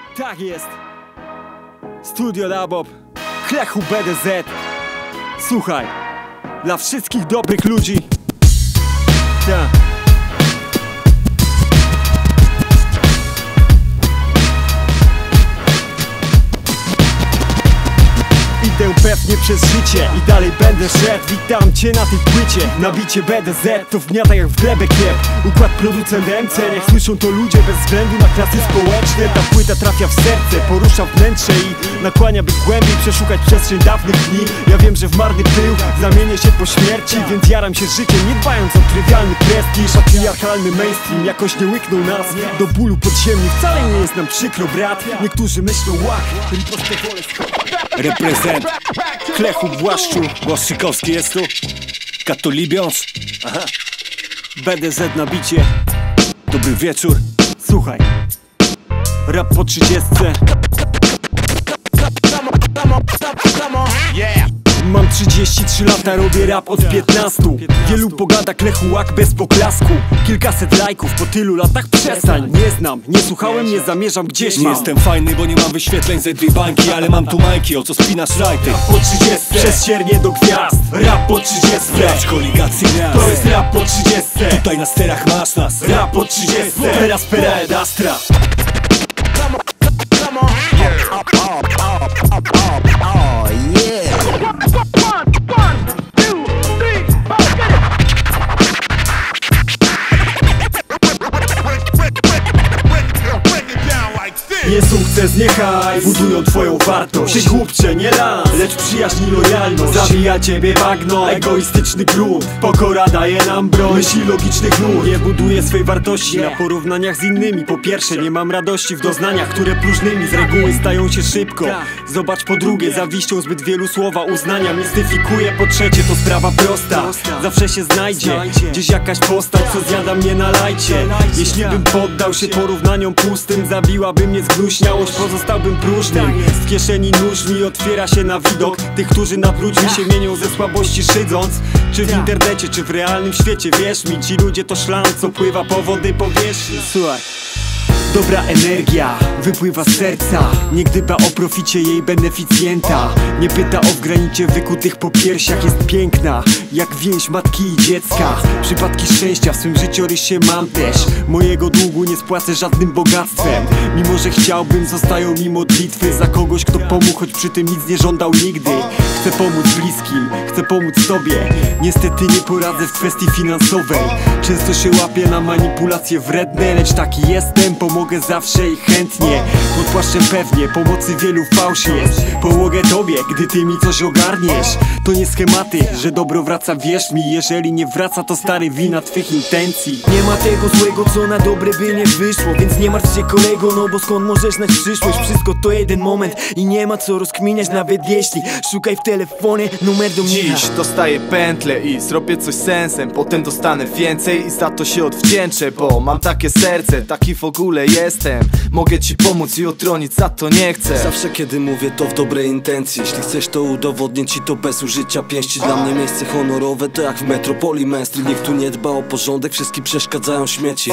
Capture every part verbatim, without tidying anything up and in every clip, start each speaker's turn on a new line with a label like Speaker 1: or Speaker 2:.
Speaker 1: Tak jest. Studio Dabob, Klechu B D Z. Słuchaj, dla wszystkich dobrych ludzi. Ta. Idę pewnie przez życie i dalej będę szedł. Witam cię na tej płycie, na bicie B D Z. To wgniata jak w glebę kiep. Układ producent M C. Niech słyszą to ludzie bez względu na klasy społeczne. Ta płyta trafia w serce, porusza wnętrze i nakłania, by głębiej przeszukać przestrzeń dawnych dni. Ja wiem, że w marny pył zamienię się po śmierci, więc jaram się życiem, nie dbając o trywialny prestiż. Patriarchalny mainstream jakoś nie łyknął nas do bólu podziemni. Wcale nie jest nam przykro, brat. Niektórzy myślą łach, riposte wolę.
Speaker 2: Reprezent Klechu Błaszczu, Błaszczykowski jest tu. Katolibiąc. Aha.
Speaker 1: B D Z na bicie.
Speaker 2: Dobry wieczór.
Speaker 1: Słuchaj, rap po trzydziestce. Mam trzydzieści trzy lata, robię rap od piętnastu. Wielu pogada Klechu łak bez poklasku. Kilkaset lajków po tylu latach, przestań. Nie znam, nie słuchałem, nie zamierzam, gdzieś
Speaker 2: Nie
Speaker 1: mam.
Speaker 2: jestem fajny, bo nie mam wyświetleń ze dwie bańki, ale mam tu majki, o co spinasz rajty.
Speaker 1: Po trzydziestce, przez siernie do gwiazd. Rap po trzydziestce,
Speaker 2: Brać koligacji raz.
Speaker 1: to jest rap po trzydziestce.
Speaker 2: Tutaj na sterach masz nas.
Speaker 1: Rap po trzydziestce, teraz pera ed astra. Nie sukces, nie hajs budują twoją wartość. Ty głupcze, nie las, lecz przyjaźń i lojalność. Zabija ciebie bagno, egoistyczny grunt. Pokora daje nam broń, myśli logicznych nut. Nie buduję swej wartości na porównaniach z innymi. Po pierwsze, nie mam radości w doznaniach, które próżnymi z reguły stają się szybko. Zobacz po drugie, zawiścią zbyt wielu słowa uznania mistyfikuje. Po trzecie, to sprawa prosta, zawsze się znajdzie gdzieś jakaś postać, co zjada mnie na lajcie. Jeśli bym poddał się porównaniom pustym, zabiłaby mnie zgnuśniałość, pozostałbym próżnym. W kieszeni nóż mi otwiera się na widok tych, którzy nad ludźmi się mienią ze słabości szydząc. Czy w internecie, czy w realnym świecie, wierz mi, ci ludzie to szlam, co pływa po wody powierzchni. Słuchaj, dobra energia wypływa z serca, nie gdyba o proficie jej beneficjenta. Nie pyta o w granicie wykutych po piersiach, jest piękna jak więź matki i dziecka. Przypadki szczęścia w swym życiorysie mam też. Mojego długu nie spłacę żadnym bogactwem. Mimo że chciałbym, zostają mi modlitwy za kogoś, kto pomógł, choć przy tym nic nie żądał nigdy. Chcę pomóc bliskim, chcę pomóc tobie. Niestety nie poradzę w kwestii finansowej. Często się łapię na manipulacje wredne, lecz taki jestem, pomogę zawsze i chętnie. Pod płaszczem pewnie pomocy wielu fałsz jest. Pomogę tobie, gdy ty mi coś ogarniesz. To nie schematy, że dobro wraca, wierz mi. Jeżeli nie wraca, to stary wina twych intencji.
Speaker 3: Nie ma tego złego, co na dobre by nie wyszło, więc nie martw się kolego, no bo skąd możesz znać przyszłość? Wszystko to jeden moment i nie ma co rozkminiać, nawet jeśli szukaj w telefonie numer do mnie.
Speaker 4: Dziś dostaję pętlę i zrobię coś sensem, potem dostanę więcej i za to się odwdzięczę, bo mam takie serce, taki w ogóle jestem. Mogę ci pomóc i otronić, za to nie chcę.
Speaker 5: Zawsze kiedy mówię to w dobrej intencji. Jeśli chcesz to udowodnić i to bez użycia pięści. Dla mnie miejsce honorowe to jak w metropolii męstry. Nikt tu nie dba o porządek, wszystkim przeszkadzają śmieci.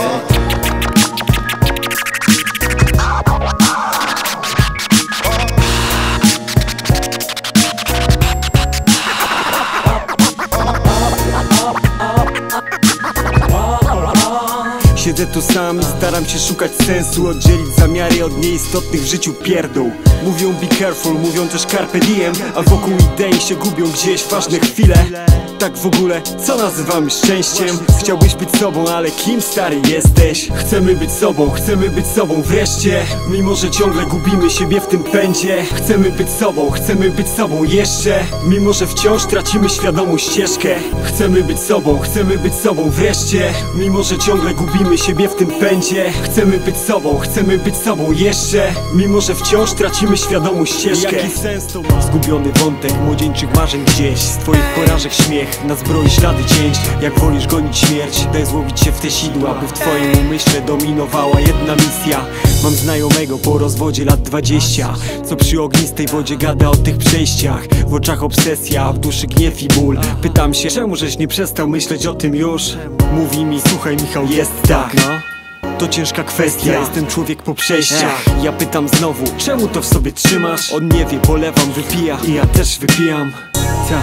Speaker 1: Siedzę tu sam i staram się szukać sensu, oddzielić zamiary od nieistotnych w życiu pierdół. Mówią be careful, mówią też carpe diem, a wokół idei się gubią gdzieś ważne chwile. Tak w ogóle, co nazywamy szczęściem? Chciałbyś być sobą, ale kim stary jesteś? Chcemy być sobą, chcemy być sobą wreszcie. Mimo że ciągle gubimy siebie w tym pędzie. Chcemy być sobą, chcemy być sobą jeszcze. Mimo że wciąż tracimy świadomą ścieżkę. Chcemy być sobą, chcemy być sobą wreszcie. Mimo że ciągle gubimy siebie w tym pędzie. Chcemy być sobą, chcemy być sobą jeszcze. Mimo że wciąż tracimy świadomą ścieżkę. Jaki sens to ma? Zgubiony wątek młodzieńczych marzeń gdzieś. Z twoich porażek śmiech na zbroi ślady cięć. Jak wolisz gonić śmierć, daj złowić się w te sidła, by w twoim umyśle dominowała jedna misja. Mam znajomego po rozwodzie lat dwadzieścia, co przy ognistej wodzie gada o tych przejściach. W oczach obsesja, a w duszy gniew i ból. Pytam się, czemu żeś nie przestał myśleć o tym już? Mówi mi, słuchaj Michał, jest tak, no. to ciężka kwestia. Jestem człowiek po przejściach. Ja pytam znowu, czemu to w sobie trzymasz? On nie wie, polewam, wypija i ja też wypijam. Ta.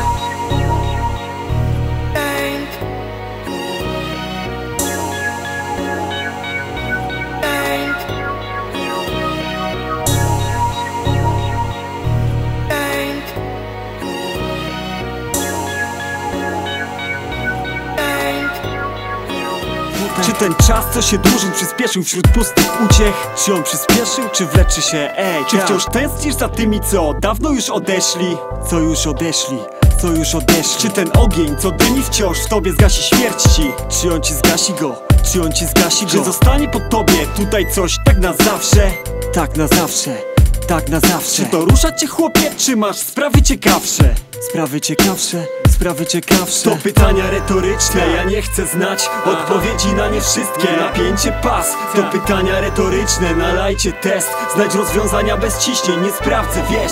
Speaker 1: Czy ten czas, co się dłużej przyspieszył wśród pustych uciech? Czy on przyspieszył, czy wleczy się? Ej, czy wciąż tęsknisz za tymi, co dawno już odeszli? Co już odeszli? Co już odeszli? Czy ten ogień, co dymi wciąż w tobie zgasi śmierć ci? Czy on ci zgasi go? Czy on ci zgasi go? Czy zostanie po tobie tutaj coś tak na zawsze? Tak na zawsze, tak na zawsze. Czy to rusza cię, chłopie, czy masz sprawy ciekawsze? Sprawy ciekawsze, sprawy ciekawsze. To pytania retoryczne, ja nie chcę znać odpowiedzi na nie wszystkie. Napięcie pas, to pytania retoryczne. Nalajcie test, znajdź rozwiązania bez ciśnień. Nie sprawdzę, wiesz.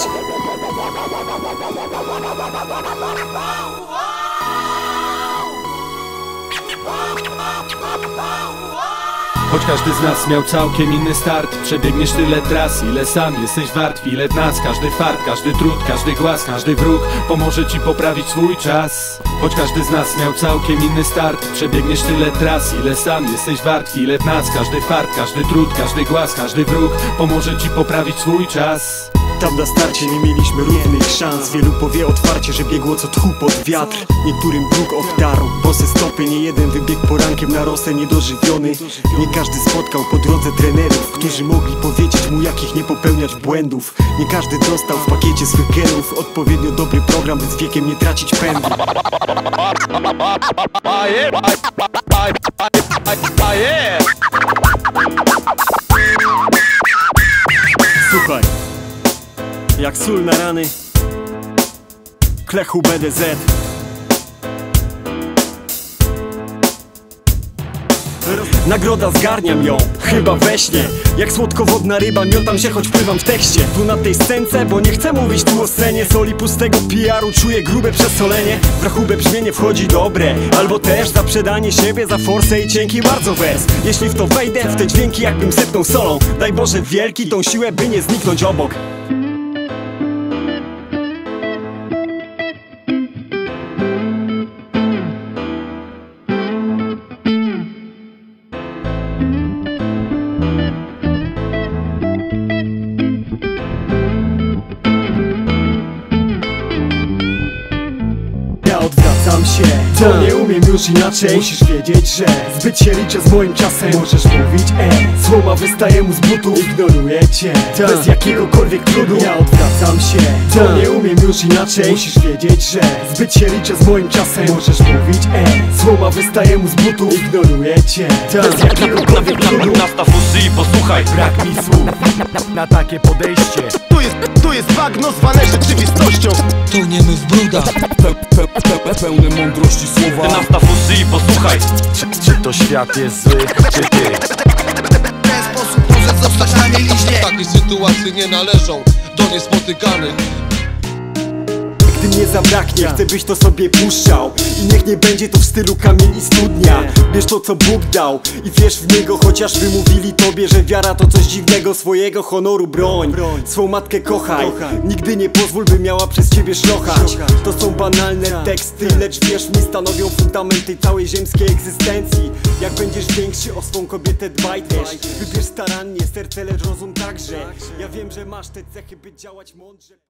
Speaker 2: Choć każdy z nas miał całkiem inny start, przebiegniesz tyle tras, ile sam jesteś wart. Ile nas, każdy fart, każdy trud, każdy głaz, każdy wróg pomoże ci poprawić swój czas. Choć każdy z nas miał całkiem inny start, przebiegniesz tyle tras, ile sam jesteś wart. Ile nas, każdy fart, każdy trud, każdy głaz, każdy wróg pomoże ci poprawić swój czas.
Speaker 1: Tam na starcie nie mieliśmy równych szans. Wielu powie otwarcie, że biegło co tchu pod wiatr. Niektórym Bóg obdarł bose stopy. Nie jeden wybiegł porankiem na rosę niedożywiony. Nie każdy spotkał po drodze trenerów, którzy mogli powiedzieć mu, jakich nie popełniać błędów. Nie każdy dostał w pakiecie swych genów odpowiednio dobry program, by z wiekiem nie tracić pędu. Słuchaj, jak sól na rany, Klechu B D Z. Nagroda zgarniam ją, chyba we śnie. Jak słodkowodna ryba miotam się, choć pływam w tekście. Tu na tej scence, bo nie chcę mówić tu o scenie. Soli pustego P R u czuję grube przesolenie. W rachubę brzmienie wchodzi dobre, albo też za przedanie siebie, za forsę i cienki bardzo wers. Jeśli w to wejdę, w te dźwięki jakbym sepnął solą. Daj Boże wielki tą siłę, by nie zniknąć obok. Odwracam się, to nie umiem już inaczej. Musisz wiedzieć, że zbyt się liczę z moim czasem. Możesz mówić, ej, słoma wystaje mu z butów. Ignoruję cię, bez jakiegokolwiek trudu. Ja odwracam się, to nie umiem już inaczej. Musisz wiedzieć, że zbyt się liczę z moim czasem. Możesz mówić, ej, słoma wystaje mu z butów. Ignoruję cię, bez jakiegokolwiek trudu.
Speaker 6: Nastaw uszy i posłuchaj.
Speaker 1: Brak mi słów na takie podejście.
Speaker 6: Tu jest, tu jest bagno zwane rzeczywistością.
Speaker 7: Toniemy w brudach, pe, pe, pe, pełne mądrości słowa.
Speaker 6: Nastaw uszy i posłuchaj.
Speaker 4: Czy, czy to świat jest zły, czy ty?
Speaker 7: W ten sposób może zostać na mieliźnie. Takie sytuacje nie należą do niespotykanych.
Speaker 1: Gdy mnie zabraknie, chcę byś to sobie puszczał. I niech nie będzie to w stylu kamień i studnia. Bierz to co Bóg dał i wierz w niego. Chociaż wymówili tobie, że wiara to coś dziwnego. Swojego honoru broń, swą matkę kochaj. Nigdy nie pozwól, by miała przez ciebie szlochać. To są banalne teksty, lecz wierz mi, stanowią fundament tej całej ziemskiej egzystencji. Jak będziesz większy, o swą kobietę dbaj też. Wybierz starannie serce, lecz rozum także. Ja wiem, że masz te cechy, by działać mądrze.